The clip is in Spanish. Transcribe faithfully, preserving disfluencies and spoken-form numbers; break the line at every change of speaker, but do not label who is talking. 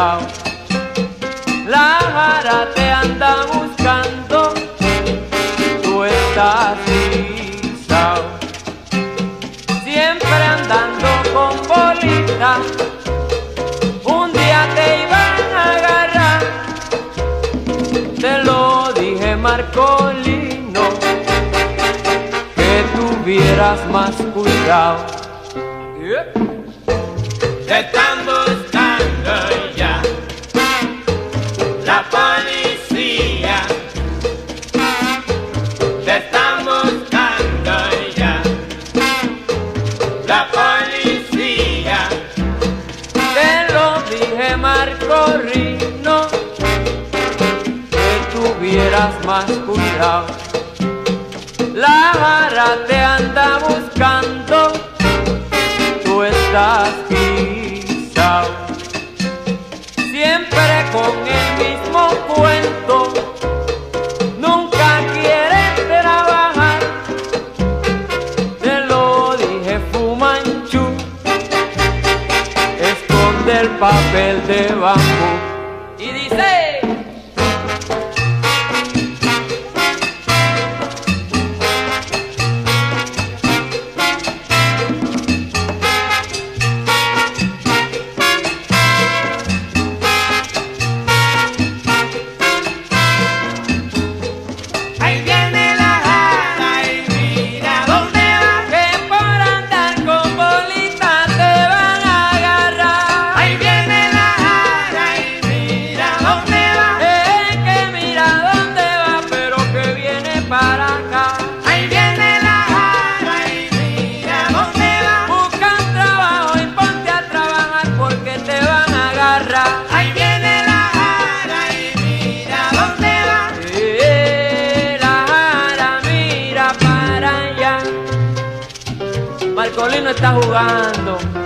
cuidado. La jara te anda buscando, tú estás guisao. Siempre andando con bolita, un día te iban a agarrar. Te lo dije, Marcolino, que tuvieras más cuidado. Yeah.
Te están buscando ya la policía, te están buscando ya la policía.
Te lo dije, Marcolino, que tuvieras más cuidado. La jara te anda buscando, tú estás guisao. Siempre con el mismo cuento, nunca quieres trabajar. Te lo dije, Fumanchu, esconde el papel de bambú. Y dice: Marcolino está jugando.